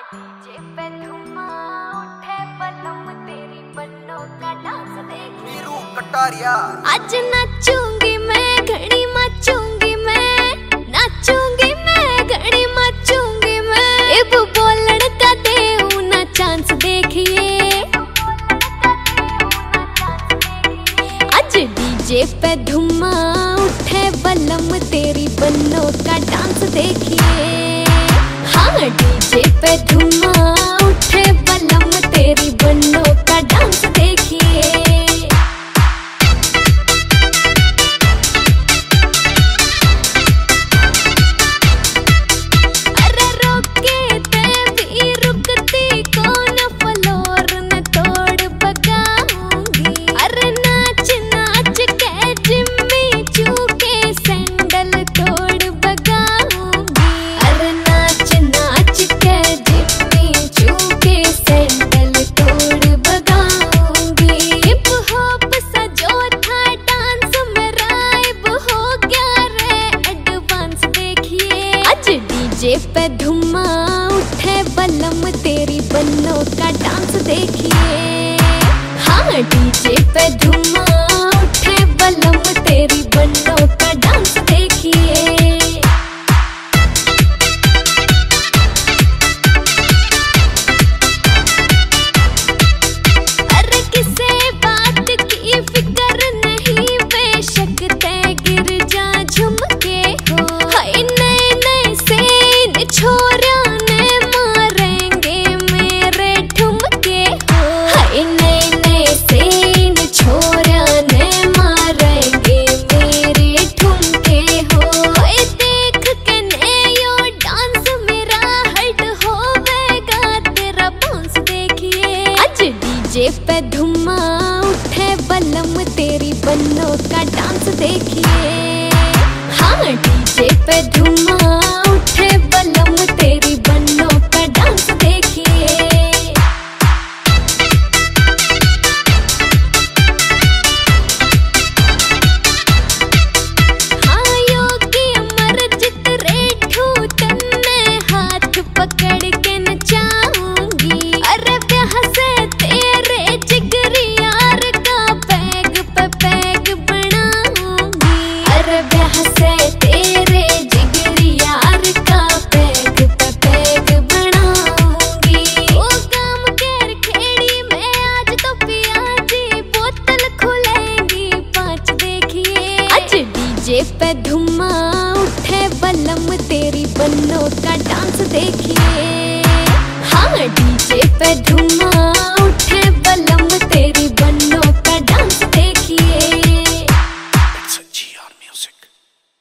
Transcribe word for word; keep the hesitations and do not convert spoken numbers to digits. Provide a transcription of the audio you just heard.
DJ पे धुआं उठे बलम तेरी बन्नों का डांस देखी वीरू कटारिया। आज नाचूंगी मैं घड़ी मचूंगी मैं नाचूंगी मैं घड़ी मचूंगी मैं अब बोलड़ का देऊ ना चांस देखिए। आज डीजे पे धुआं उठे बलम तेरी बन्नों का डांस देखिए। हाँ डीजे पे धुआं उठे बलम तेरी बन्नों का डांस देखिए। अरे रोके ते भी रुकती कौन फ्लोर न तोड़ बगाऊंगी। अरे नाच नाच के जिम्मी चूके सैंडल तोड़ बगाऊंगी। अरे नाच नाच के जिम्मी चूके सैंडल तोड़ बगाऊंगी। हिप हॉप सा जो था डांस मेरा अब हो गया रे एडवांस देखिए। आज डीजे पे धुआं उठे बलम तेरी बन्नों का डांस देखिए। हाँ डीजे पे धुआं उठे बलम तेरी बन्नों का डांस देखिए। अरे किसे बात की फिक्र नहीं बेशक तय गिर जा झुमके हो। हाय नए नए सेन छोरा ने मारेंगे मेरे ठुमके हो। हाय नए नए सेन छोरा ने मारेंगे मेरे ठुमके हो। हाय देख के नयो डांस मेरा हट होवेगा तेरा बांस देखिए। आज डीजे पे धुआं उठे बलम तेरी बन्नों का डांस देखिए। हाँ डीजे पे धुआं उठे बलम तेरी बन्नों का डांस देखिए। हाँ योगी अमरजीत रेठू तन्ने हाथ पकड़ के नचाऊंगी। अरे ब्याह से तेरे जिगरी यार का पैग पे पैग बनाऊंगी। अरे ब्याह से तेरे जिगरी यार का पैग पे पैग बनाऊंगी। ओ गाम केर खेड़ी में आज तो पियाजी बोतल खुलेंगी पांच देखिए। आज डीजे पे धुआं उठे बलम तेरी बन्नों का डांस देखिए। हाँ डीजे पे धुआं